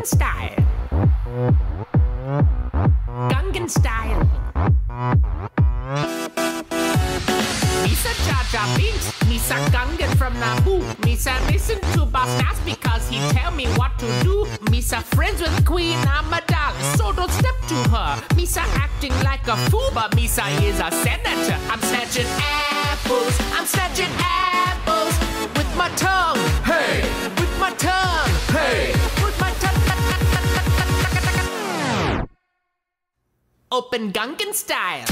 Gangnam Style. Gangnam Style. Misa Jar Jar Binks, Misa Gungan from Naboo. Misa listen to Boss Nass because he tell me what to do. Misa friends with Queen Amidala, so don't step to her. Misa acting like a fool, but Misa is a senator. I'm snatching apples, I'm snatching apples with my tongue. Hey, with my tongue. Hey, with my tongue. Open Gungan Style.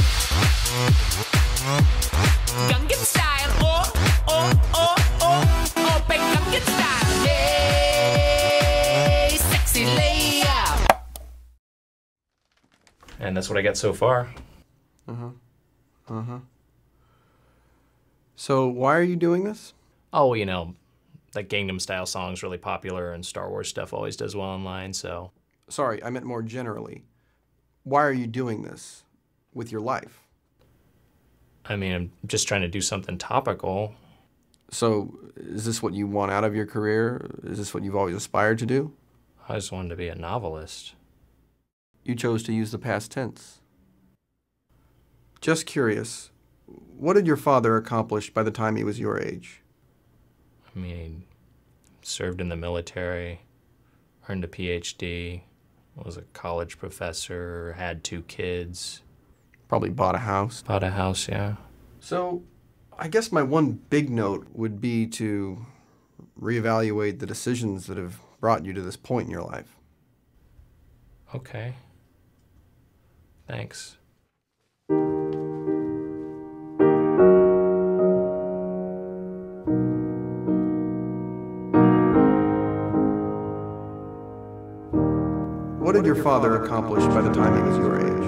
Gungan Style, oh, oh, oh, oh, open Gungan Style, yay, sexy layup. And that's what I get so far. So why are you doing this? Oh, you know, that Gangnam Style song's really popular and Star Wars stuff always does well online, so. Sorry, I meant more generally. Why are you doing this with your life? I mean, I'm just trying to do something topical. So is this what you want out of your career? Is this what you've always aspired to do? I just wanted to be a novelist. You chose to use the past tense. Just curious, what did your father accomplish by the time he was your age? I mean, served in the military, earned a PhD, was a college professor, had 2 kids. Probably bought a house. Bought a house, yeah. So I guess my one big note would be to reevaluate the decisions that have brought you to this point in your life. Okay. Thanks. What did your father accomplish by the time he was your age?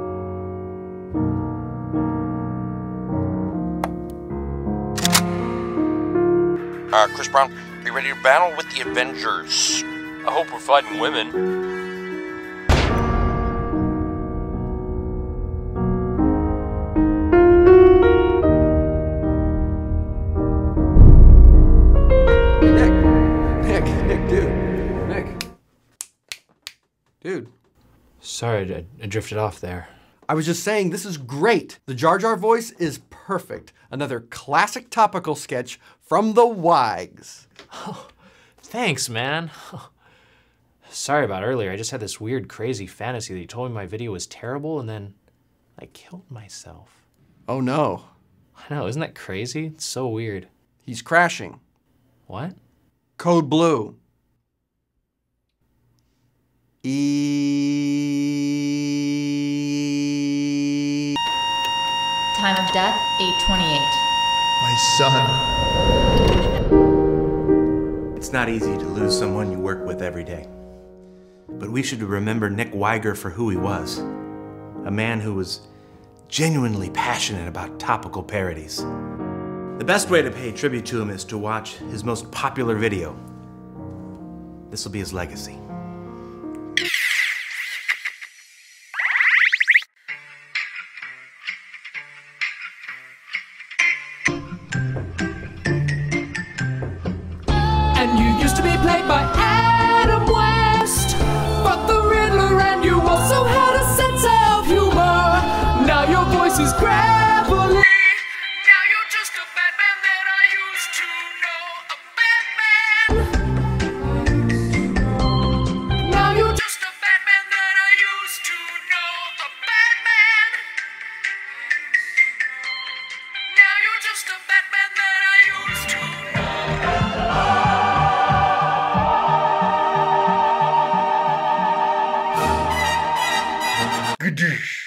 Chris Brown, are you ready to battle with the Avengers? I hope we're fighting women. Nick, dude. Sorry, I drifted off there. I was just saying, this is great. The Jar Jar voice is perfect. Another classic topical sketch from the Wags. Oh, thanks, man. Sorry about earlier. I just had this weird, crazy fantasy that you told me my video was terrible, and then I killed myself. Oh no. I know, isn't that crazy? It's so weird. He's crashing. What? Code Blue. Time of death, 8:28. My son. It's not easy to lose someone you work with every day. But we should remember Nick Weiger for who he was. A man who was genuinely passionate about topical parodies. The best way to pay tribute to him is to watch his most popular video. This will be his legacy. And you used to be played by Adam West, but the Riddler, and you also had a sense of humor. Now your voice is gravelly. Now you're just a Batman that I used to know. A Batman. Now you're just a Batman that I used to know. A Batman. Now you're just a Batman that I used to know. Gadoosh.